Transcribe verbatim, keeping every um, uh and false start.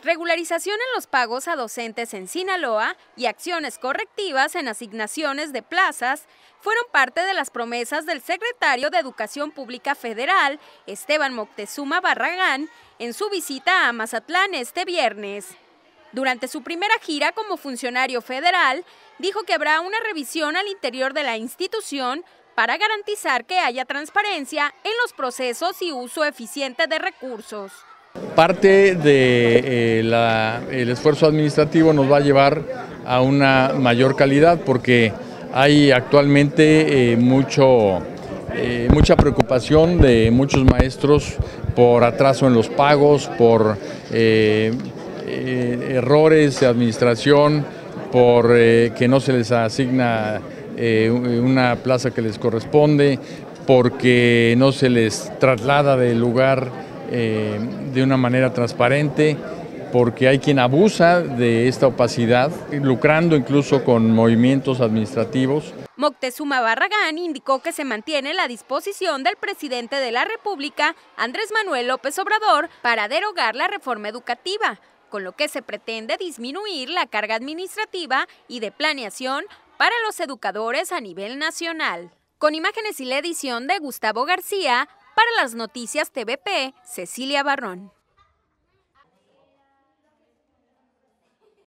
Regularización en los pagos a docentes en Sinaloa y acciones correctivas en asignaciones de plazas fueron parte de las promesas del secretario de Educación Pública Federal, Esteban Moctezuma Barragán, en su visita a Mazatlán este viernes. Durante su primera gira como funcionario federal, dijo que habrá una revisión al interior de la institución para garantizar que haya transparencia en los procesos y uso eficiente de recursos. Parte del de, eh, la, el esfuerzo administrativo nos va a llevar a una mayor calidad porque hay actualmente eh, mucho, eh, mucha preocupación de muchos maestros por atraso en los pagos, por eh, eh, errores de administración, por eh, que no se les asigna eh, una plaza que les corresponde, porque no se les traslada del lugar Eh, de una manera transparente, porque hay quien abusa de esta opacidad, lucrando incluso con movimientos administrativos. Moctezuma Barragán indicó que se mantiene la disposición del presidente de la República, Andrés Manuel López Obrador, para derogar la reforma educativa, con lo que se pretende disminuir la carga administrativa y de planeación para los educadores a nivel nacional. Con imágenes y la edición de Gustavo García, para las Noticias T V P, Cecilia Barrón.